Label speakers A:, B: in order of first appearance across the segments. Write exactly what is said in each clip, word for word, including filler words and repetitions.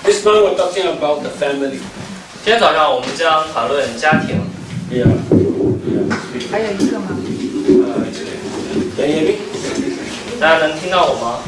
A: This morning we're talking about the family.
B: 今天早上我们将谈论家庭。
A: Yeah. Yeah.
C: 还有一个吗？
B: 呃，这里
A: Can you hear me?
B: 大家能听到我吗？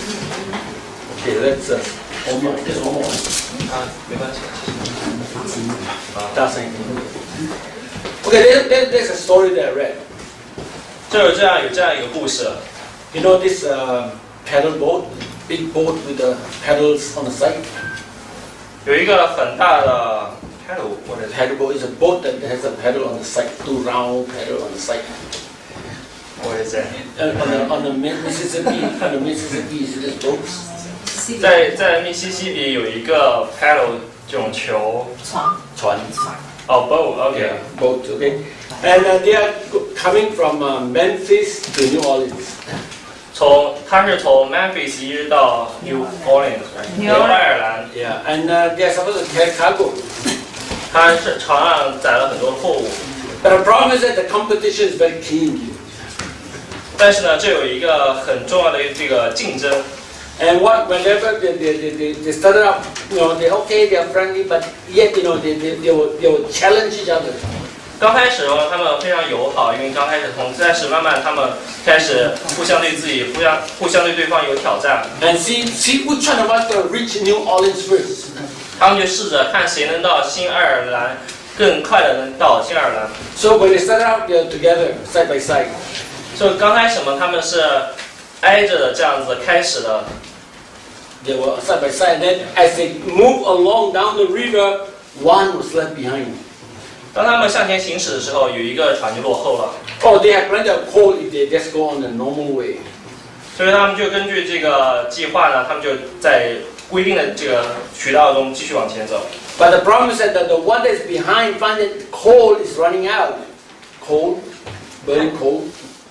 A: Okay, let's. Uh, one more. Just one more.
B: 啊，没关系。啊，
A: 大声一点。Okay, there, there, there's a story that I read.
B: 这有这样有这样一个故事。
A: You know this uh, paddle boat, big boat with the paddles on the side.
B: 有一个很大的 paddle， what is it?
A: Paddle boat is a boat that has a paddle on the side, two round paddle on the side.
B: What is it?
A: Uh, on the on the Mississippi, on the Mississippi, you see these boats?
B: 在在密西西比有一个 paddle 这种球。
C: 床。
A: 船。
B: 哦 boat，OK。
A: Yeah, boat, okay. And uh, they are coming from uh, Memphis to New Orleans.
B: 从它是从 Memphis 一直到 New Orleans， 纽爱尔兰。
A: Yeah, and uh, they are supposed to carry cargo.
B: 它是船上载了很多货物，
A: But the problem is that the competition is very keen.
B: 但是呢，这有一个很重要的这个竞争。
A: And what whenever they, they, they, they started out, you know, they okay, they are friendly, but yet you know they, they, they, will, they will challenge each other.
B: 刚开始的话，他们非常友好，因为刚开始同，但是慢慢他们开始互相对自己、互相互相对对方有挑战。
A: And see, see which one of us will reach New Orleans first.
B: 他们就试着看谁能到新爱尔兰更快的能到新爱尔兰。
A: So when they started out, they are together, side by side.
B: 所以刚开始嘛，他们是挨着的这样子开始的。
A: They were side by side. And then as they move along down the river, one was left behind.
B: 当他们向前行驶的时候，有一个船就落后了。
A: Oh, they have plenty of coal if they just go on the normal way.
B: 所以他们就根据这个计划呢，他们就在规定的这个渠道中继续往前走。
A: But the problem is that the, the one that's behind find that coal is running out. Coal, burning coal.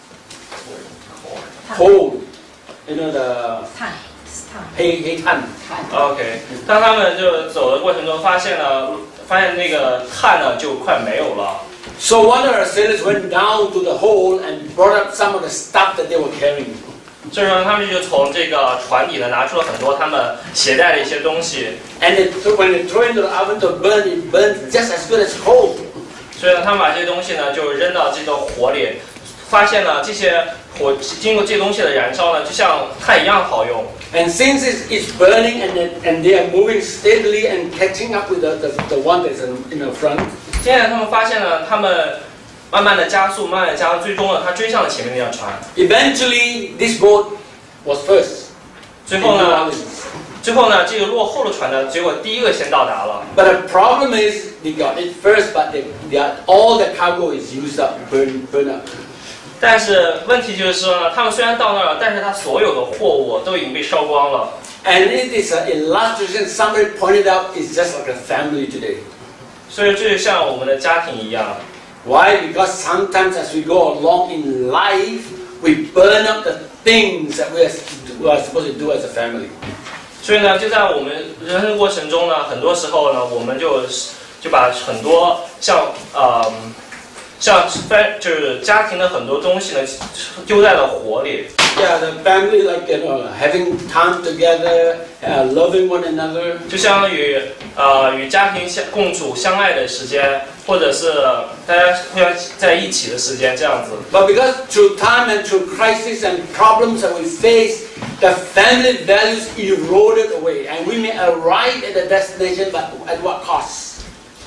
A: Coal. You know the
C: 碳，碳。
A: 黑黑炭.
B: OK， 当他们就走的过程中，发现了，发现那个碳呢就快没有了。
A: So one of the sailors went down to the hole and brought up some of the stuff that they were carrying.
B: 所以说，他们就从这个船底呢拿出了很多他们携带的一些东西。
A: And they, when they throw into the oven to burn, it burns just as good as coal.
B: 所以呢，他们把这些东西呢就扔到这个火里，发现了这些火经过这些东西的燃烧呢，就像碳一样好用。
A: And since it's, it's burning and they, and they are moving steadily and catching up with the, the, the one that's in the front.
B: 现在他们发现呢，他们慢慢的加速，慢慢的加速，最终呢，他追上了前面那辆船。
A: Eventually, this boat was first.
B: 最后呢，最后呢，这个落后的船呢，结果第一个先到达了。
A: But the problem is they got it first, but they, they are, all the cargo is used up, burn, burn up.
B: 但是问题就是说呢，他们虽然到那儿了，但是他所有的货物都已经被烧光了。
A: And it is an illustration. Somebody pointed out it's just like a family today.
B: 所以这就像我们的家庭一样。
A: Why? Because sometimes as we go along in life, we burn up the things that we are, we are supposed to do as a family.
B: 所以呢，就在我们人生过程中呢，很多时候呢，我们就就把很多像呃。 像就是家庭的很多东西呢，丢在了火里。
A: Yeah, the family like you know having time together, uh, loving one another.
B: 就相当于呃与家庭相共处相爱的时间，或者是大家互相在一起的时间这样子。
A: But because through time and through crisis and problems that we face, the family values eroded away, and we may arrive at the destination, but at what cost?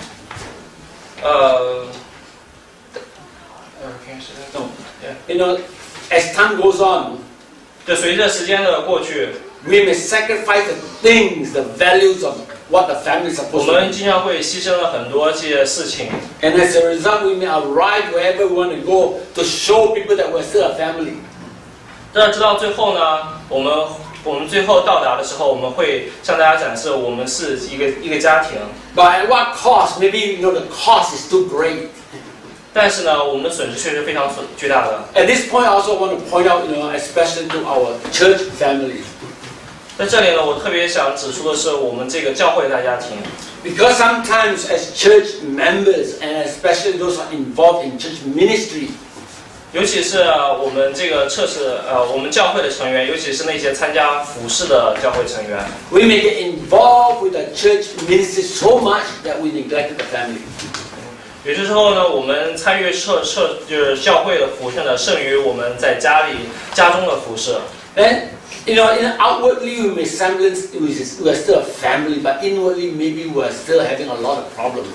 B: 呃。
A: No. You know, as time goes on,
B: 就随着时间的过去，
A: we may sacrifice the things, the values of what the family is
B: 我
A: supposed to
B: 们
A: be.
B: 经常会牺牲了很多这些事情。
A: And as a result, we may arrive wherever we want to go to show people that we're still a family.
B: 但是直到最后呢，我们我们最后到达的时候，我们会向大家展示我们是一个一个家庭。
A: But at what cost? Maybe you know the cost is too great.
B: 但是呢，我们的损失确实非常巨大的。
A: At this point, I also want to point out, you know, especially to our church family.
B: 在这里呢，我特别想指出的是我们这个教会大家庭。
A: Because sometimes as church members, and especially those who are involved in church ministry,
B: 尤其是我们这个测试，呃，我们教会的成员，尤其是那些参加服饰的教会成员。
A: We may get involved with the church ministry so much that we neglected the family.
B: 有些时候呢，我们参与测测就是教会的服饰呢，胜于我们在家里家中的服饰。
A: And you know, in outwardly we may semblance we are still a family, but inwardly maybe we are still having a lot of problems.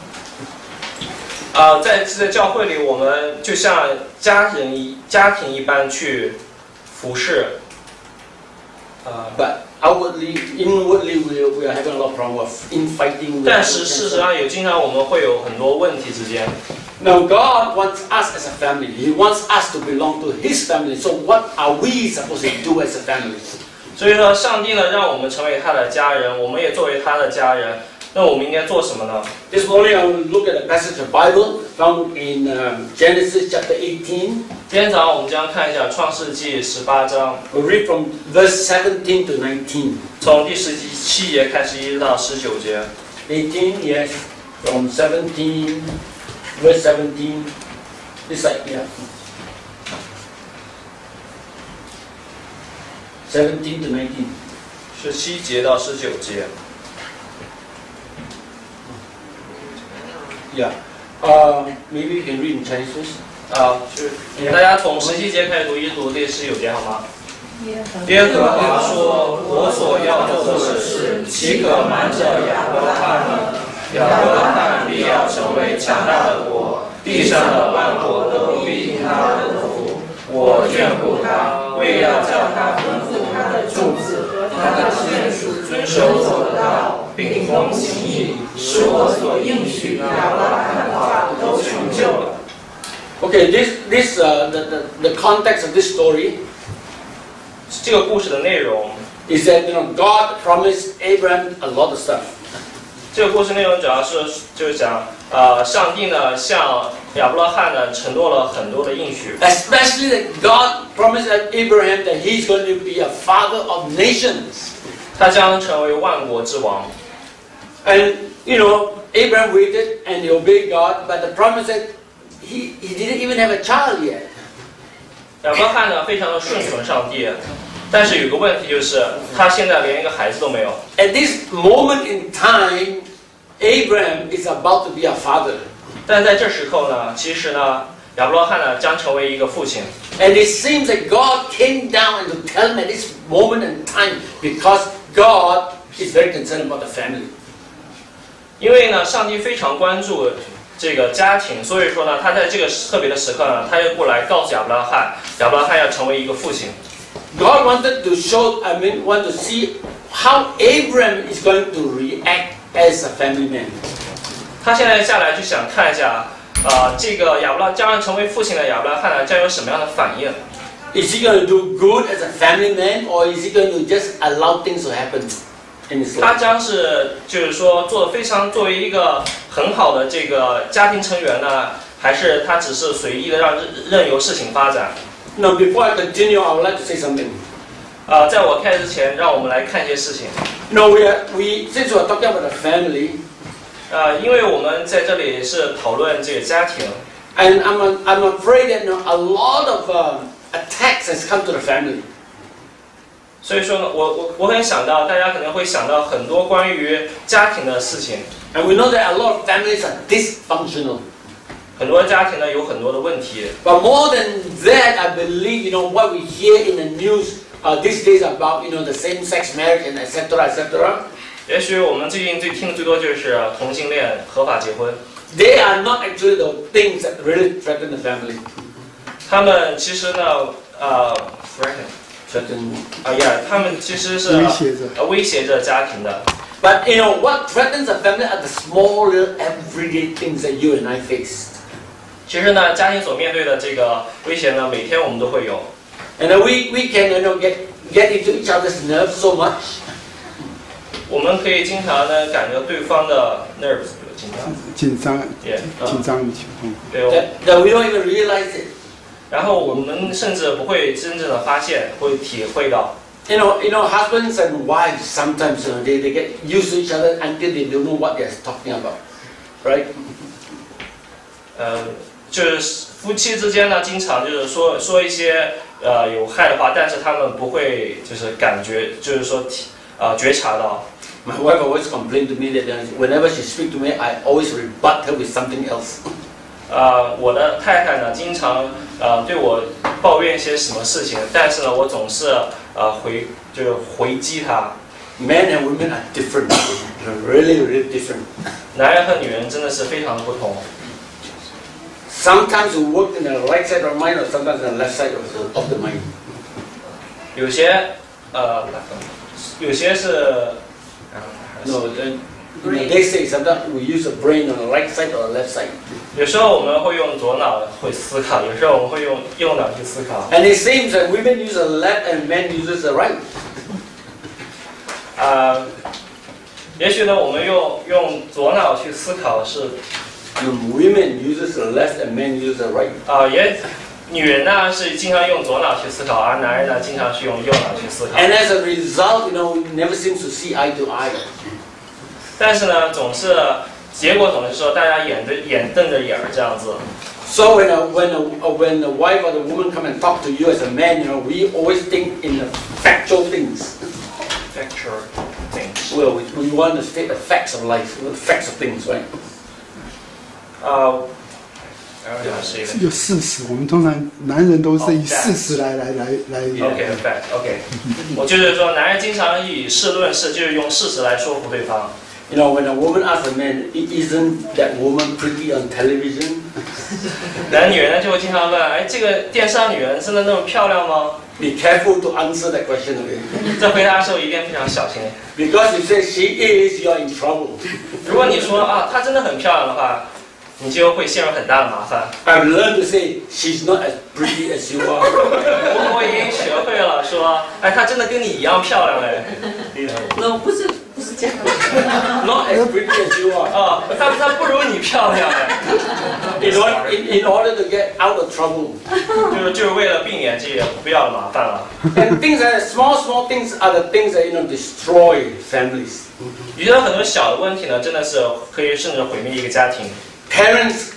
B: 呃，在在教会里，我们就像家人一家庭一般去服侍。呃
A: But outwardly, inwardly, we we are having a lot of problems, infighting.
B: 但是事实上，有经常我们会有很多问题之间。
A: Now God wants us as a family. He wants us to belong to His family. So what are we supposed to do as a family?
B: 所以说，上帝呢让我们成为他的家人，我们也作为他的家人。那我们应该做什么呢？
A: This morning I will look at a passage of Bible found in um, Genesis chapter eighteen.
B: 今天早上我们将看一下创世纪十八章，
A: We'll read from verse seventeen to nineteen.
B: 从第十七节开始一直到十九节。
A: eighteen, yes, from seventeen, verse seventeen. This side, yeah. seventeen to nineteen.
B: 十七节到十九节。
A: Yeah. Uh, maybe you can read in Chinese first.
B: 啊，就是大家从十七节开始读，一读第十九节好吗？耶和华说：“我所要做的事，岂可瞒着亚伯拉罕呢？亚伯拉罕必要成为强大的国，地上的万国都必因他得福。我眷顾他，为要叫他吩咐他的众子和他的亲属遵守我的道，并奉行义，使我所应许亚伯拉罕的话都成就了。”
A: Okay, this this uh, the, the the context of this story
B: 这个故事的内容
A: is that you know God promised Abraham a lot of stuff.
B: 这个故事内容主要是就是讲，呃，上帝呢向亚伯拉罕呢承诺了很多的应许，
A: Especially that God promised Abraham that he's going to be a father of nations.
B: 他将成为万国之王。
A: And you know Abraham waited and he obeyed God, but the promise that he he didn't even have a child yet.
B: 亚伯拉罕呢非常的顺从上帝，但是有个问题就是他现在连一个孩子都没有。
A: At this moment in time, Abraham is about to be a father.
B: 但在这时候呢，其实呢，亚伯拉罕呢将成为一个父亲。
A: And it seems that God came down and to tell him at this moment in time because God is very concerned about the family.
B: 因为呢，上帝非常关注这个家庭，所以说呢，他在这个特别的时刻呢，他又过来告诉亚伯拉罕，亚伯拉罕要成为一个父亲。
A: God wanted to show, I mean, want to see how Abraham is going to react as a family man.
B: 他现在下来就想看一下，呃，这个亚伯拉将要成为父亲的亚伯拉罕呢，将有什么样的反应？
A: Is he going to do good as a family man, or is he going to just allow things to happen in his
B: 他
A: life?
B: 将是就是说做的非常作为一个很好的这个家庭成员呢，还是他只是随意的让任由事情发展？
A: Now, before I continue, I would like to say something.
B: 呃，在我开始之前，让我们来看一些事情。
A: No, we are, we since we are talking about the family,
B: 呃，因为我们在这里是讨论这个家庭，
A: and I'm I'm afraid that you know, a lot of uh, attacks has come to the family.
B: 所以说呢，我我我很想到大家可能会想到很多关于家庭的事情，
A: And we know that a lot of families are dysfunctional.
B: 很多家庭呢有很多的问题。
A: But more than that, I believe you know what we hear in the news uh, these days about you know the same-sex marriage and et cetera et cetera.
B: 也许我们最近最听的最多就是同性恋合法结婚，
A: They are not actually the things that really threaten the family.
B: 他们其实呢，呃 threaten
A: Threaten.
B: 啊呀，他们其实是
C: 威胁着
B: 呃威胁着家庭的。
A: But you know what threatens the family are the small little everyday things that you and I face.
B: 其实呢，家庭所面对的这个威胁呢，每天我们都会有。
A: And then we we can you know get get into each other's nerves so much.
B: 我们可以经常呢感觉对方的 nerves 紧张，
C: 紧张
B: 也
C: 紧张的情况。
B: 对哦。
A: That, that we don't even realize it.
B: 然后我们甚至不会真正的发现，会体会到。
A: You know, you know, husbands and wives sometimes you know, they, they get used to each other until they don't know what they're talking about, right?
B: 呃，就是夫妻之间呢，经常就是说说一些呃有害的话，但是他们不会就是感觉，就是说呃觉察到。
A: My wife always complained to me that whenever she speaks to me, I always rebut her with something else.
B: 呃，我的太太呢，经常呃对我抱怨一些什么事情，但是呢，我总是呃回就是回击她。
A: Men and women are different, really, really different.
B: 男人和女人真的是非常不同。
A: Sometimes we work in the right side of the mind, or sometimes in the left side of the, of the mind.
B: 有些呃，有些是。
A: No, then, you know, they say sometimes we use the brain on the right side or the left side.
B: 有时候我们会用左脑会思考，有时候我们会用右脑去思考。
A: And it seems that women use the left and men uses the right.
B: 啊，也许呢，我们用用左脑去思考是。
A: Women uses the left and men uses the right.
B: 啊，也。女人呢是经常用左脑去思考，而男人呢经常是用右脑去思考。
A: And as a result, you know, never seems to see eye to eye.
B: 但是呢，总是结果总是说大家眼对眼瞪着眼儿这样子。
A: So when a, when a, when the wife or the woman come and talk to you as a man, you know, we always think in the factual things.
B: Factual things.
A: Well, we, we want to state the facts of life, the facts of things, right?
B: 啊。
C: 有事实，我们通常男人都是以事实来来来来。
B: OK fact OK， 我就是说，男人经常以事论事，就是用事实来说服对方。
A: You know, when a woman asks a man, "Isn't that woman pretty on television?"
B: 男女人呢就会经常问，哎，这个电视上女人真的那么漂亮吗
A: ？Be careful to answer that question again.
B: 在回答的时候一定非常小心。
A: Because if you say she is, you are in trouble.
B: 如果你说啊，她真的很漂亮的话。你就会陷入很大的麻烦。
A: I've learned to say she's not as pretty as you are.
B: 我已经学会了说，哎，她真的跟你一样漂亮哎。
D: No， 不是不是这样。
A: Not as pretty as you are.
B: 啊，她她不如你漂亮哎。
A: In order in, in order to get out of trouble.
B: 就是就是为了避免这些不必要的麻烦了。
A: And things that small small things are the things that you know destroy families.
B: 遇到很多小的问题呢，真的是可以甚至毁灭一个家庭。
A: Parents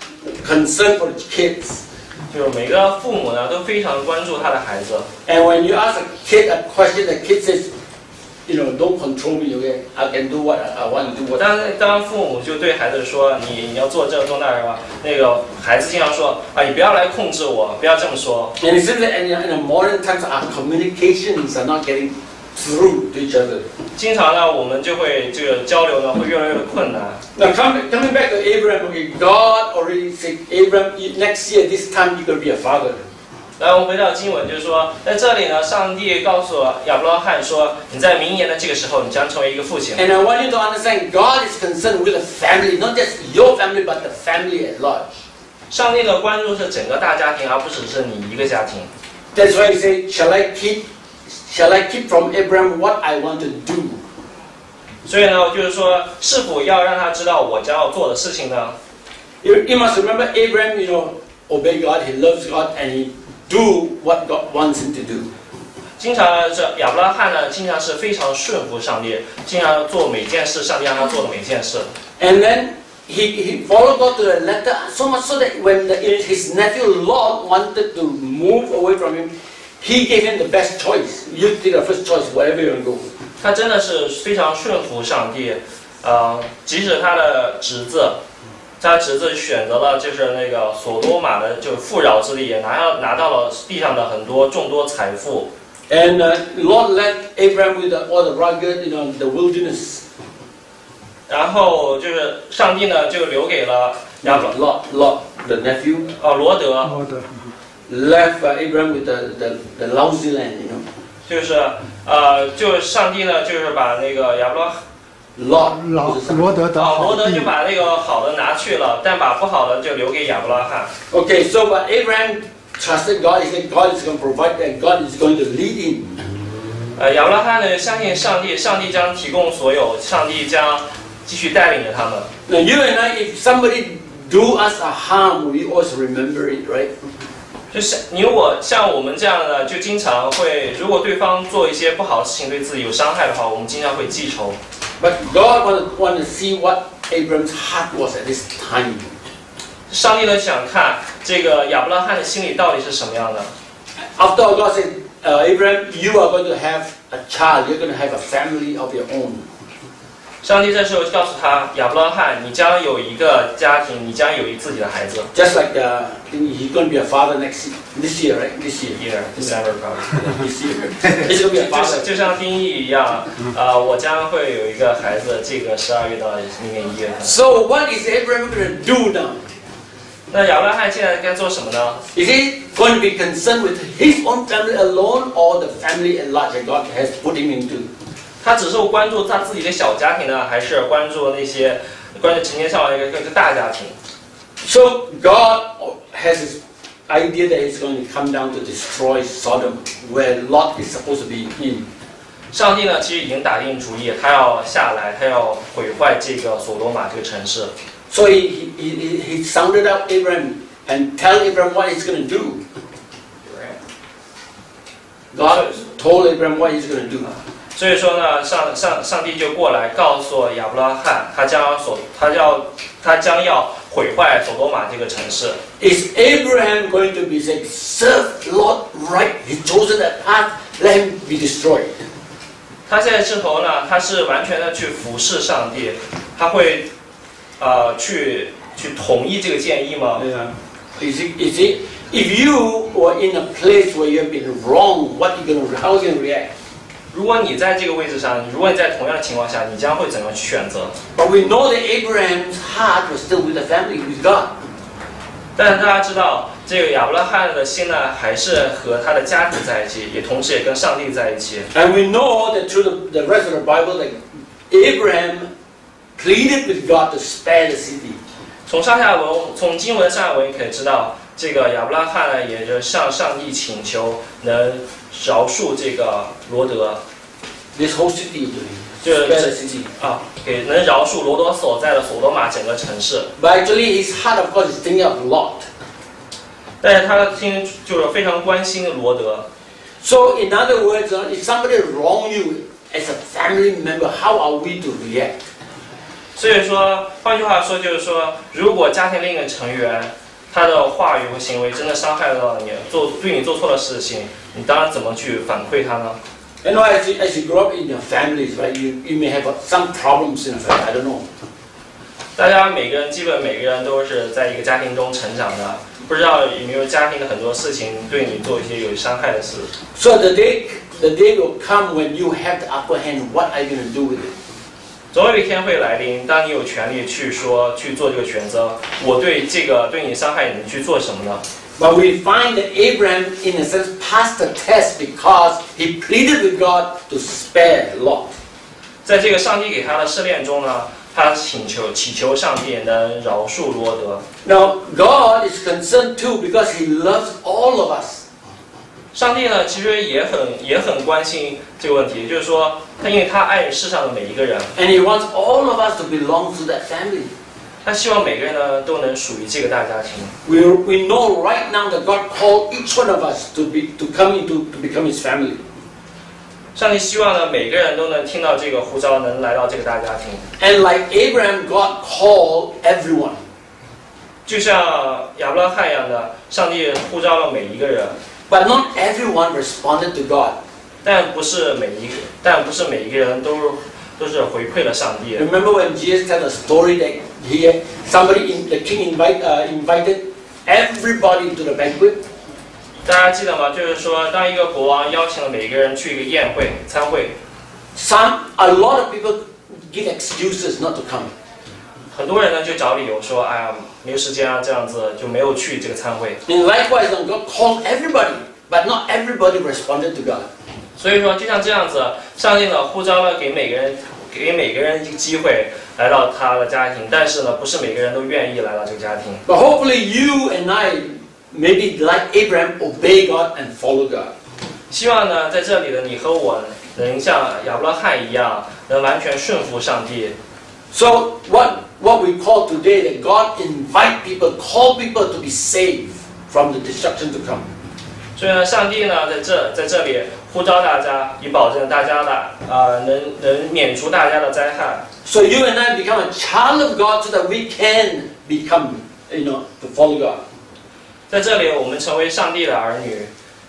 A: concern for the kids.
B: 就是每个父母呢都非常关注他的孩子。
A: And when you ask a kid a question, the kid says, "You know, don't control me, okay? I can do what I want to do."
B: 当当父母就对孩子说你你要做这做那的话，那个孩子经常说啊，你不要来控制我，不要这么说。
A: And it seems that in, in the modern times, our communications are not getting through to each other.
B: 经常呢，我们就会这个交流呢会越来越困难。
A: Now coming coming back to Abraham, okay, God already said, Abraham, next year this time you're going to be a father.
B: 来，我们回到经文，就是说，在这里呢，上帝告诉亚伯拉罕说，你在明年的这个时候，你将成为一个父亲。
A: And I want you to understand, God is concerned with the family, not just your family, but the family at large.
B: 上帝的关注是整个大家庭，而不只是你一个家庭。
A: That's why He said, "Shall I keep, shall I keep from Abraham what I want to do?"
B: 所以呢，就是说，是否要让他知道我将要做的事情呢
A: You, you must remember Abraham, you know, obey God, he loves God, and he do what God wants him to do.
B: 经常这亚伯拉罕呢，经常是非常顺服上帝，经常做每件事，上帝让他做的每件事。
A: And then he, he followed God to the letter, so much so that when the, his nephew Lot wanted to move away from him, he gave him the best choice. You take the first choice, wherever you want to go.
B: 他真的是非常顺服上帝，呃，即使他的侄子，他侄子选择了就是那个索多玛的就是富饶之地，也拿到拿到了地上的很多众多财富。
A: And uh, Lord led Abraham with the, all the rugged, you know, the wilderness.
B: 然后就是上帝呢，就留给了亚伯
A: Lot, Lot, the nephew,
B: 哦罗德，
C: 罗德
A: left uh, Abraham with the, the, the lousy land, you know.
B: 就是呃，就是上帝呢，就是把那个亚伯拉
A: Lot,
C: 老罗德的
B: 哦罗
C: 好地
B: 德就，把那个好的拿去了，但把不好的就留给亚伯拉罕。
A: Okay, so but Abraham trusted God. He said God is going to provide and God is going to lead him.
B: 呃，亚伯拉罕呢相信上帝，上帝将提供所有，上帝将继续带领着他们。
A: Now you and I, if somebody do us a harm, we always remember it, right?
B: 就是你如果像我们这样的，就经常会，如果对方做一些不好的事情，对自己有伤害的话，我们经常会记仇。
A: But God want to, want to see what Abraham's heart was at this time.
B: 上帝呢想看这个亚伯拉罕的心里到底是什么样的。
A: After all, God said, uh, Abraham, you are going to have a child. You're going to have a family of your own.
B: 上帝这时候告诉他，亚伯拉罕，你将有一个家庭，你将有一自己的孩子。
A: Just like uh, he's going to be a father next this year, right? This year.
B: Year, December probably.
A: This year. He's going to be a
B: 就
A: father.
B: 就像丁义一样，呃，我将会有一个孩子，这个十二月到明年一月份。
A: So what is Abraham going to do now?
B: 那亚伯拉罕现在该做什么呢？
A: Is he going to be concerned with his own family alone or the family at large that God has put him into?
B: 他只是关注他自己的小家庭呢，还是关注那些关注成千上万一个一个大家庭？
A: So God has this idea that He's going to come down to destroy Sodom, where Lot is supposed to be in.
B: 上帝呢，其实已经打定主意，他要下来，他要毁坏这个所罗马这个城市。
A: So he, he, he sounded out Abraham and tell Abraham what he's going to do. God told Abraham what he's going to do.
B: 所以说呢，上上上帝就过来告诉亚伯拉罕，他将所他要他将要毁坏所罗马这个城市。
A: Is Abraham going to be saying, serve Lot right? He chosen that path. Let him be destroyed.
B: 他现在之后呢，他是完全的去服侍上帝，他会呃去去同意这个建议吗？
A: Yeah. Is it, is it, if you were in a place where you have been wrong, what you going to, how are you going to react?
B: 如果你在这个位置上，如果你在同样的情况下，你将会怎么去选择？
A: But we know that Abraham's heart was still with the family, with God.
B: 但是大家知道，这个亚伯拉罕的心呢，还是和他的家庭在一起，也同时也跟上帝在一起。
A: And we know that through the, the rest of the Bible that Abraham pleaded with God to spare the city.
B: 从上下文，从经文上下文可以知道，这个亚伯拉罕呢，也就向上帝请求能饶恕这个罗德。
A: This whole city,
B: 就
A: spare the city.
B: 啊，给能饶恕罗德所在的所罗马整个城市。
A: But actually, his heart, of course, is thinking of Lot.
B: 但是他的心就是非常关心罗德。
A: So, in other words, if somebody wrong you as a family member, how are we to react?
B: 所以说，换句话说，就是说，如果家庭另一个成员他的话语和行为真的伤害到你，做对你做错了事情，你当然怎么去反馈他呢？
A: You know, as you, as you grow up in your families, right, you, you may have some problems in a family, I don't know.
B: 大家每个人基本每个人都是在一个家庭中成长的，不知道有没有家庭的很多事情对你做一些有伤害的事。
A: So the day, the day will come when you have the upper hand, what are you going to do with it?
B: 总有一天会来临，当你有权利去说去做这个选择，我对这个对你伤害你去做什么呢？
A: But we find that Abraham, in a sense, passed the test because he pleaded with God to spare Lot.
B: 在这个上帝给他的试炼中呢，他请求祈求上帝能饶恕罗德。
A: Now, God is concerned too because he loves all of us.
B: 上帝呢，其实也很也很关心这个问题，就是说，他因为他爱世上的每一个人，
A: And he wants all of us to belong to that family.
B: 他希望每个人呢都能属于这个大家庭。
A: We, we know right now that God called each one of us to, be, to come into to become his family.
B: 上帝希望呢每个人都能听到这个呼召，能来到这个大家庭。
A: And like Abraham, God called everyone.
B: 就像亚伯拉罕一样的，上帝呼召了每一个人，
A: But not everyone responded to God.
B: 但不是每一个，但不是每一个人都都是回馈了上帝。
A: Remember when Jesus told a story that he, somebody, in, the king invite, uh, invited everybody to the banquet?
B: 大家记得吗？就是说，当一个国王邀请了每个人去一个宴会、餐会，
A: Some, a lot of people give excuses not to come.
B: 很多人呢就找理由说，哎呀，没有时间啊，这样子就没有去这个餐会。
A: And likewise, God called everybody, but not everybody responded to God.
B: 所以说，就像这样子，上帝呢呼召了给每个人，给每个人一个机会来到他的家庭，但是呢，不是每个人都愿意来到这个家庭。
A: But hopefully you and I, maybe like Abraham, obey God and follow God.
B: 希望呢，在这里的你和我能像亚伯拉罕一样，能完全顺服上帝。
A: So what, what we call today that God invite people, call people to be saved from the destruction to come.
B: 所以呢，上帝呢在这在这里呼召大家，以保证大家的啊、呃、能能免除大家的灾害。
A: So you and I become a child of God so that we can become you know, to follow God.
B: 在这里，我们成为上帝的儿女。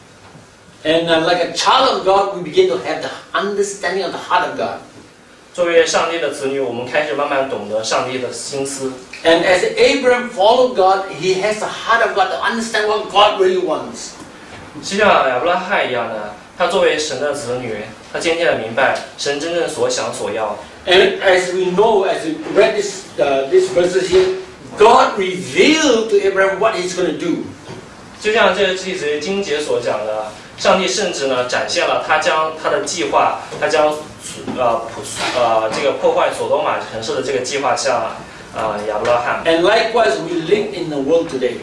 A: And uh, like a child of God, we begin to have the understanding of the heart of God.
B: 作为上帝的子女，我们开始慢慢懂得上帝的心思。
A: And as Abraham followed God, he has the heart of God to understand what God really wants.
B: 就像亚伯拉罕一样的，他作为神的子女，他渐渐的明白神真正所想所要。
A: And as we know, as we read this uh, these verses here, God revealed to Abraham what He's going to do.
B: 就像这这节经节所讲的，上帝甚至呢展现了他将他的计划，他将呃呃这个破坏所多玛城市的这个计划向呃亚伯拉罕。
A: And likewise, we live in the world today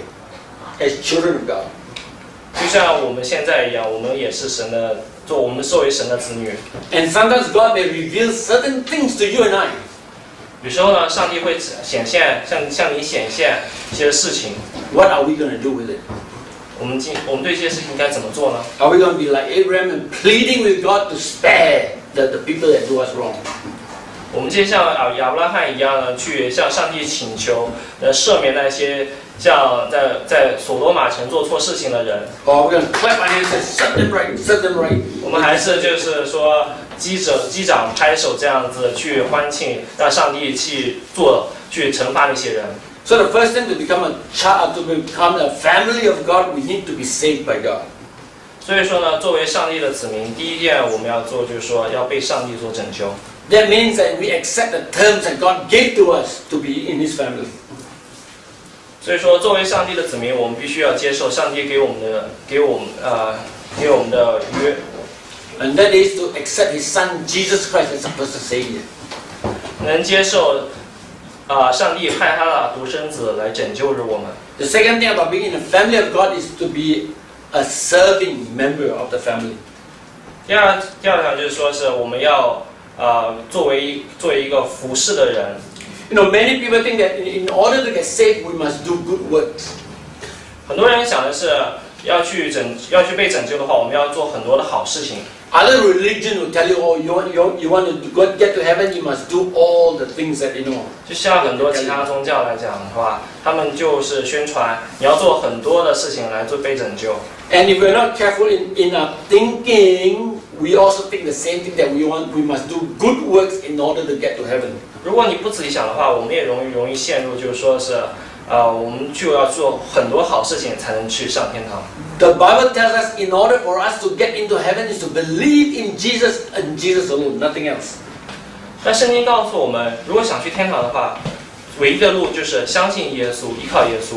A: as children of God.
B: 就像我们现在一样，我们也是神的，做我们作为神的子女。
A: And sometimes God may reveal certain things to you and I.
B: 有时候呢，上帝会显现向向你显现一些事情。
A: What are we going to do with it?
B: 我们今我们对这些事情该怎么做呢？
A: Are we going to be like Abraham and pleading with God to spare the, the people that do us wrong?
B: 我们就像啊亚伯拉罕一样呢，去向上帝请求，呃赦免那些像在在所多玛城做错事情的人。
A: Or are we going to clap our hands and say, set them right, set them right?
B: 我们还是就是说击掌击掌拍手这样子去欢庆，让上帝去做去惩罚那些人。
A: So the first thing to become a child, to become a family of God, we need to be saved by God.
B: 所以说呢，作为上帝的子民，第一件我们要做就是说要被上帝所拯救。
A: That means that we accept the terms that God gave to us to be in His family.
B: 所以说，作为上帝的子民，我们必须要接受上帝给我们的给我们呃给我们的约。
A: And that is to accept His Son Jesus Christ as a personal Savior.
B: 能接受。 啊、呃，上帝派他的独生子来拯救着我们。
A: The second thing about being in the family of God is to be a serving member of the family.
B: 第二，第二条就是说，是我们要呃作为作为一个服侍的人。
A: You know, many people think that in, in order to get saved, we must do good works.
B: 很多人想的是要去拯要去被拯救的话，我们要做很多的好事情。
A: Other religion will tell you, oh, you want you, you want to go, get to heaven, you must do all the things that you know.
B: 就像很多其他宗教来讲的话，他们就是宣传你要做很多的事情来做被拯救。
A: And if we're not careful in, in our thinking, we also think the same thing that we want. We must do good works in order to get to heaven.
B: 如果你不仔细想的话，我们也容易容易陷入，就是说是，呃，我们就要做很多好事情才能去上天堂。
A: The Bible tells us in order for us to get into heaven is to believe in Jesus and Jesus alone, nothing else.
B: 但圣经告诉我们，如果想去天堂的话，唯一的路就是相信耶稣，依靠耶稣。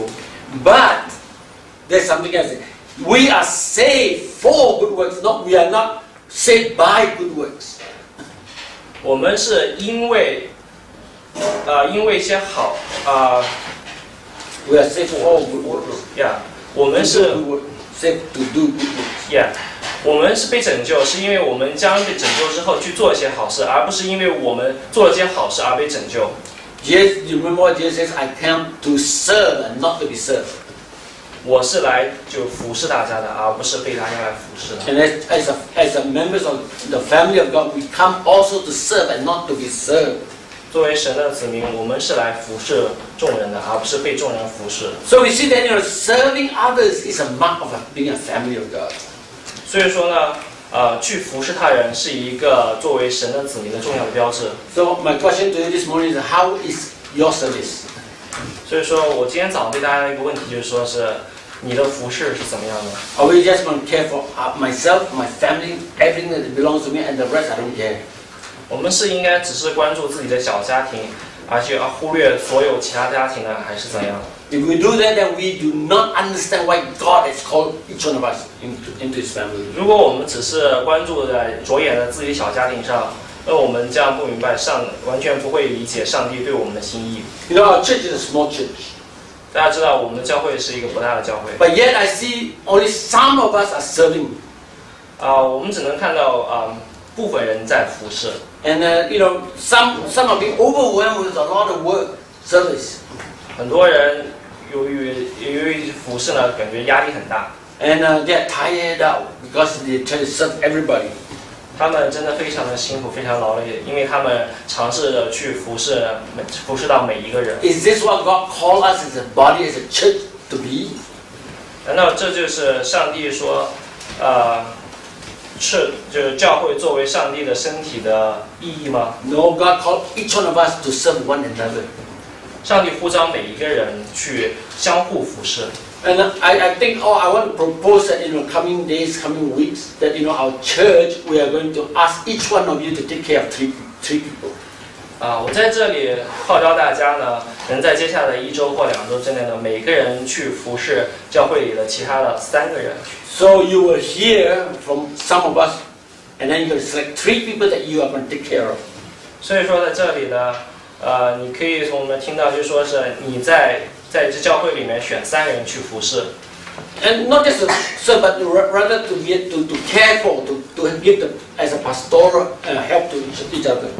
A: But there's something else. We are saved for good works, not we are not saved by good works.
B: 我们是因为，呃，因为一些好啊、呃、
A: We are saved for all good works.
B: ，Yeah， 我们是
A: saved to do good works.
B: Yeah， 我们是被拯救，是因为我们将被拯救之后去做一些好事，而不是因为我们做了这些好事而被拯救。
A: Jesus, you remember what Jesus says? I came to serve and not to be served.
B: 我是来就服侍大家的，而不是被大家来服侍的。
A: And as, as, a, as a members of the family of God, we come also to serve and not to be served.
B: 作为神的子民，我们是来服侍众人的，而不是被众人服侍。
A: So we see that you know, serving others is a mark of being a family of God.
B: 所以说呢，呃，去服侍他人是一个作为神的子民的重要的标志。
A: So my question to you this morning is, how is your service?
B: 所以说我今天早上对大家的一个问题就是说是你的服侍是怎么样的？
A: Are we just going to care for myself, my family, everything that belongs to me, and the rest I don't care?
B: 我们是应该只是关注自己的小家庭，而且啊忽略所有其他家庭呢，还是怎样？
A: If we do that, then we do not understand why God has called each one of us into, into His family.
B: 如果我们只是关注在着眼在自己小家庭上，那我们这样不明白上，完全不会理解上帝对我们的心意。
A: You know, our church is a small church.
B: 大家知道，我们的教会是一个不大的教会。
A: But yet I see only some of us are serving.
B: 啊、呃，我们只能看到啊、呃、部分人在服侍。
A: And uh, you know, some some are being overwhelmed with a lot of work, service.
B: 很多人由于由于服侍呢，感觉压力很大。
A: And uh, they're tired out because they try to serve everybody.
B: 他们真的非常的辛苦，非常劳累，因为他们尝试着去服侍服侍到每一个人。
A: Is this what God called us as a body, as a church to be?
B: 难道这就是上帝说，呃，是就是教会作为上帝的身体的意义吗
A: No, God called each one of us to serve one another.
B: 上帝呼召每一个人去相互服侍。
A: And I, I think, oh, I want to propose that in the coming days, coming weeks, that you know, our church, we are going to ask each one of you to take care of three, three people.
B: 啊，我在这里号召大家呢，能在接下来一周或两周之内呢，每个人去服侍教会里的其他的三个人。
A: So you will hear from some of us, and then you will select three people that you are going to take care of.
B: 所以说在这里呢，呃，你可以从我们听到，就说是你在在这教会里面选三个人去服侍。
A: And not just to serve, but rather to be to, to care for, to, to give the, as a pastoral uh, help to each, each other.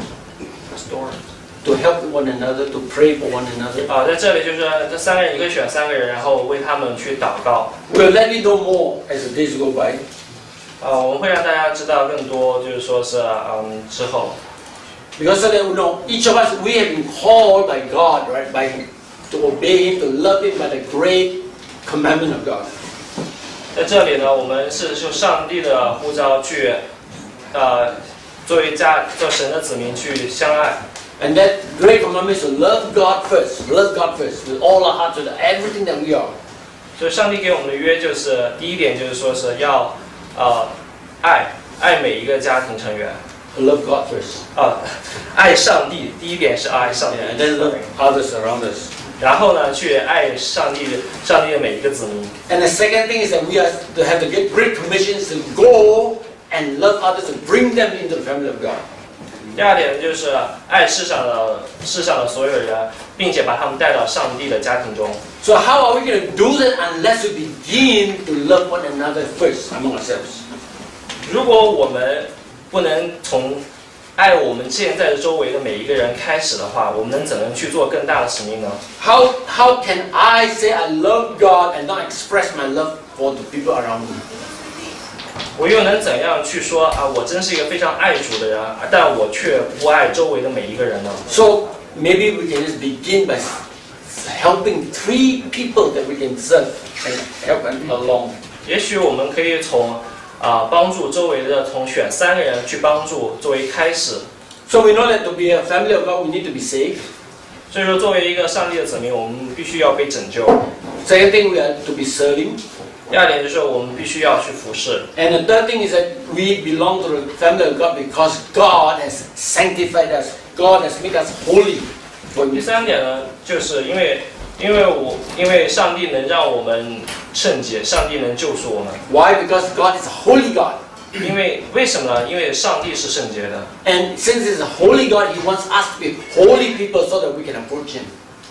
A: To help one another, to pray for one another.
B: 啊，在这里就是这三个人，你可以选三个人，然后为他们去祷告。
A: We'll let you know more as the days go by.
B: 啊，我们会让大家知道更多，就是说是嗯之后。
A: Because so that you know, each of us we have been called by God, right, by to obey Him, to love Him by the great commandment of God.
B: 在这里呢，我们是受上帝的呼召去，呃，作为家做神的子民去相爱。
A: And that great commandment is to love God first, love God first, with all our hearts, with everything that we are.
B: 所以上帝给我们的约就是第一点，就是说是要，呃，爱爱每一个家庭成员。
A: To love God first.
B: 啊，爱上帝，第一点是爱上帝。
A: Yeah, and then love others around us.
B: 然后呢，去爱上帝，上帝的每一个子民。
A: And the second thing is that we are to have the great commissions to go and love others and bring them into the family of God.
B: 第二点就是爱世上的世上的所有人，并且把他们带到上帝的家庭中。
A: So how are we going to do that unless we begin to love one another first among ourselves?
B: 如果我们不能从爱我们现在周围的每一个人开始的话，我们能怎么去做更大的使命呢
A: How how can I say I love God and not express my love for the people around me?
B: 我又能怎样去说啊？我真是一个非常爱主的人，但我却不爱周围的每一个人呢
A: So maybe we can just begin by helping three people that we can serve and help them along.
B: 也许我们可以从啊帮助周围的，从选三个人去帮助作为开始。
A: So we know that to be a family of God, we need to be saved.
B: 所以说，作为一个上帝的子民，我们必须要被拯救。
A: Second thing, we are to be serving.
B: 第二点就是我们必须要去服侍。
A: And the third thing is that we belong to the family of God because God has sanctified us. God has made us holy for
B: 第
A: Him.
B: 三点呢，就是因为因为我因为上帝能让我们圣洁，上帝能救赎我们。
A: Why? Because God is a holy God.
B: 因为为什么呢？因为上帝是圣洁的。
A: And since He's a holy God, He wants us to be holy people so that we can approach Him.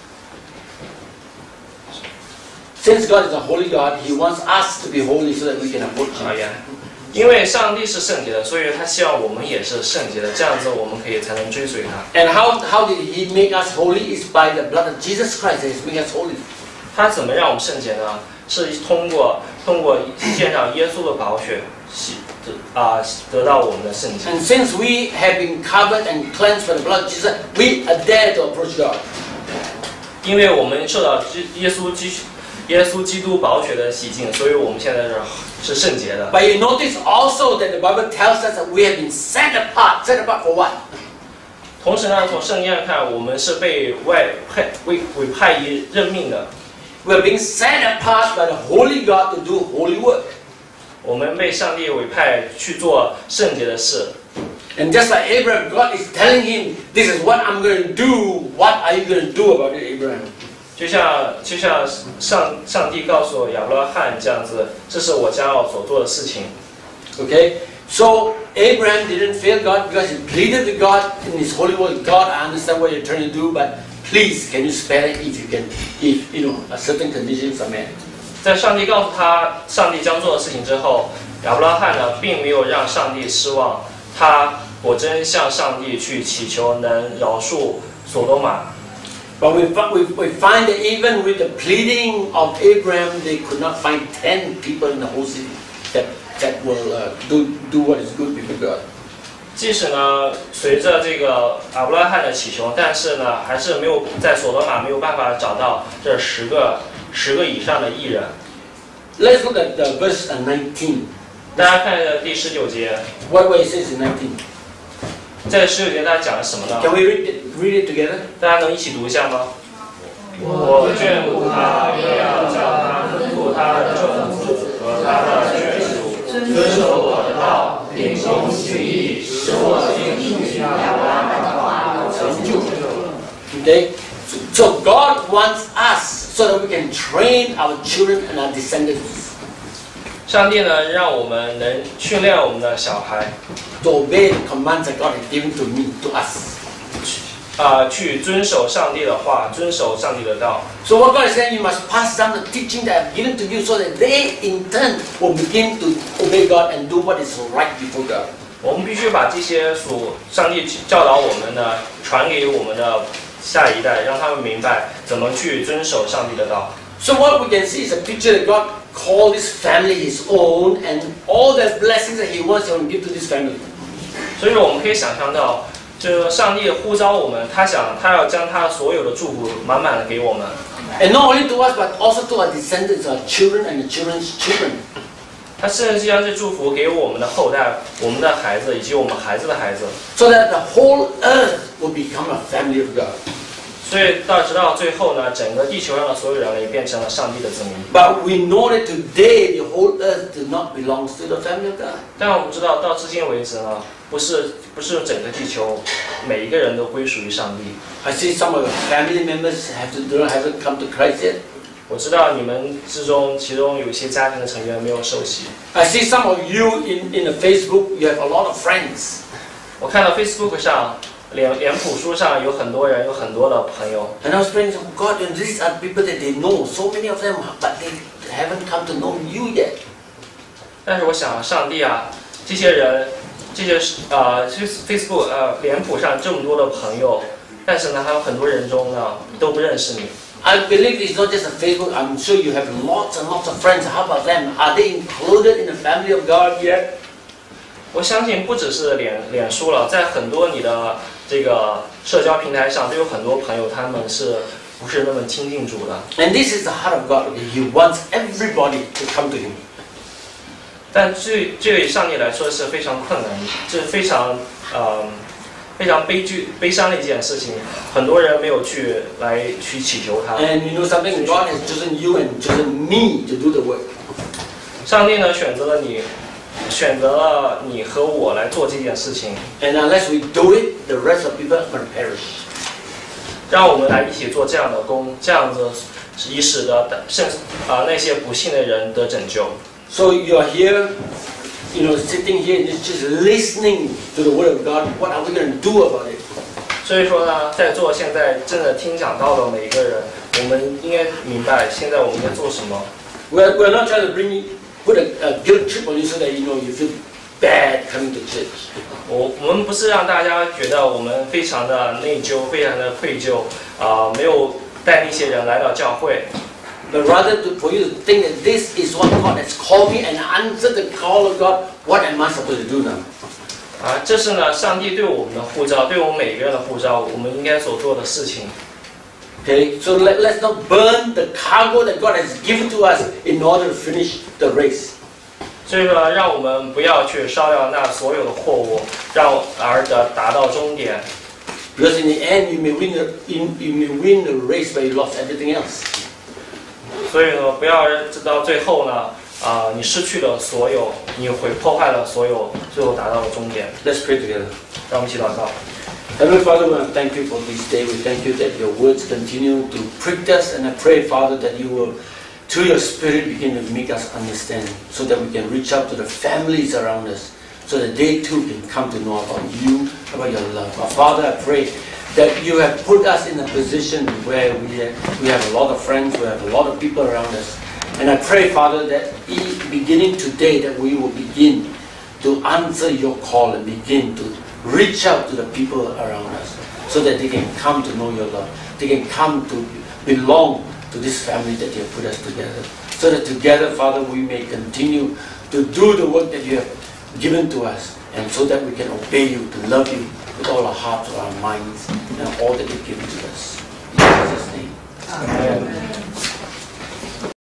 A: Since God is a holy God, He wants us to be holy so that we can approach
B: 啊
A: Him.
B: 呀，因为上帝是圣洁的，所以他希望我们也是圣洁的，这样子我们可以才能追随他。
A: And how, how did He make us holy? Is by the blood of Jesus Christ that He's making us holy.
B: 他怎么让我们圣洁呢？是通过通过献上耶稣的宝血，洗啊得到我们的圣洁。
A: And since we have been covered and cleansed by the blood of Jesus, we are there to approach God.
B: 因为我们受到耶稣基耶稣基督宝血的洗净，所以我们现在是是圣洁的。
A: But you notice also that the Bible tells us that we have been set apart. Set apart for what?
B: 同时呢，从圣经上看，我们是被外派为委派以任命的。
A: We are being set apart by the Holy God to do holy work.
B: 我们被上帝委派去做圣洁的事。
A: And just like Abraham, God is telling him, "This is what I'm going to do. What are you going to do about it, Abraham?"
B: 就像就像上上帝告诉亚伯拉罕这样子，这是我将要所做的事情。
A: Okay. So Abraham didn't fail God because he pleaded to God in his holy word. God, I understand what you're trying to do, but please, can you spare it if you can, if you know a certain conditions are met.
B: 在上帝告诉他上帝将做的事情之后，亚伯拉罕呢并没有让上帝失望，他果真向上帝去祈求能饶恕所多玛。
A: But we, we, we find that even with the pleading of Abraham, they could not find ten people in the whole city that, that will uh, do, do what is good before God.
B: 即使呢，随着这个亚伯拉罕的祈求，但是呢，还是没有在所罗玛没有办法找到这十个十个以上的义人。
A: Let's look at the verse nineteen.
B: 大家看一下第十九节。
A: What way it says in nineteen?
B: 在十九节大家讲了什么呢
A: Can we read it, read it together?
B: 大家能一起读一下吗？我眷顾他，也要叫他吩咐他的众子和他的眷属遵守我的道，秉公行义，使我应许亚伯拉罕的话成就。
A: Okay? So God wants us so that we can train our children and our descendants.
B: 上帝呢，让我们能训练我们的小孩
A: to obey the commands that God has given to me, to us.
B: 啊、呃，去遵守上帝的话，遵守上帝的道。
A: So what God is saying, you must pass down the teaching that I've given to you, so that they, in turn, will begin to obey God and do what is right before God.
B: 我们必须把这些所上帝教导我们的传给我们的下一代，让他们明白怎么去遵守上帝的道。
A: So what we can see is a picture that God called this family His own, and all the blessings that He wants to give to this family.
B: 所以说，我们可以想象到，就是上帝呼召我们，他想他要将他所有的祝福满满的给我们。
A: And not only to us, but also to our descendants, our children and the children's children.
B: 他甚至将这祝福给我们的后代、我们的孩子以及我们孩子的孩子。
A: So that the whole earth will become a family of God.
B: 所以到直到最后呢，整个地球上的所有人类变成了上帝的子民。
A: But we know that today the whole earth does not belong to the family of God.
B: 但我们知道，到至今为止呢，不是不是整个地球每一个人都归属于上帝。
A: I see some of your family members have to do haven't come to Christ yet.
B: 我知道你们之中，其中有一些家庭的成员没有受洗。
A: I see some of you in in the Facebook. You have a lot of friends.
B: 我看到 Facebook 上。脸脸谱书上有很多人，有很多的朋友。
A: And I was praying, God, these are people that they know, so many of them, but they haven't come to know you yet.
B: 但是我想，上帝啊，这些人，这些呃，Facebook 呃脸谱上这么多的朋友，但是呢，还有很多人中呢都不认识你。
A: I believe it's not just a Facebook. I'm sure you have lots and lots of friends. How about them? Are they included in the family of God yet?
B: 我相信不只是脸脸书了，在很多你的这个社交平台上都有很多朋友，他们是不是那么亲近主的
A: And this is the heart of God. He wants everybody to come to Him.
B: 但这这对上帝来说是非常困难，这是非常呃非常悲剧悲伤的一件事情。很多人没有去来去祈求他。
A: And you know something? God has chosen you and chosen me to do the work.
B: 上帝呢选择了你。选择了你和我来做这件事情。
A: And unless we do it, the rest of people are going to perish.
B: 让我们来一起做这样的工，这样子以使得甚啊那些不幸的人得拯救。
A: So you are here, you know, sitting here and just listening to the word of God. What are we going to do about it?
B: 所以说呢，在座现在真的听讲道的每一个人，我们应该明白现在我们应该做什么。
A: We're we're not trying to bring you. Put a, a guilt trip on you so that you know you feel bad coming to church.
B: 我我们不是让大家觉得我们非常的内疚，非常的愧疚，啊、呃，没有带那些人来到教会。
A: But rather to, for you to think that this is what God has called me and answer the call of God. What am I supposed to do now?
B: 啊，这是呢，上帝对我们的呼召，对我们每个人的呼召，我们应该所做的事情。
A: Okay, so let, let's not burn the cargo that God has given to us in order to finish the race.
B: 所以说，让我们不要去烧掉那所有的货物，让而达达到终点。
A: Because in the end, you may win the you, you may win the race, but you lost everything else.
B: 所以呢，不要直到最后呢，啊、呃，你失去了所有，你会破坏了所有，最后达到了终点。
A: Let's pray together.
B: 让我们一起祷告。
A: Heavenly Father, we want to thank you for this day. We thank you that your words continue to prick us, and I pray, Father, that you will, through your Spirit, begin to make us understand, so that we can reach out to the families around us, so that they too can come to know about you, about your love. Our Father, I pray that you have put us in a position where we have, we have a lot of friends, we have a lot of people around us, and I pray, Father, that beginning today, that we will begin to answer your call and begin to reach out to the people around us so that they can come to know your love. They can come to belong to this family that you have put us together. So that together, Father, we may continue to do the work that you have given to us. and so that we can obey you, to love you with all our hearts, all our minds, and all that you've given to us. In Jesus' name.
B: Amen.